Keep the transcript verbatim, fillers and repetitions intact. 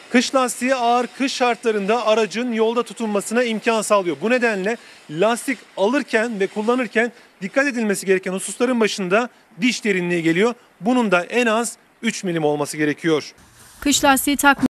Kış lastiği ağır kış şartlarında aracın yolda tutunmasına imkan sağlıyor. Bu nedenle lastik alırken ve kullanırken dikkat edilmesi gereken hususların başında diş derinliği geliyor. Bunun da en az üç milim olması gerekiyor. Kış lastiği takmak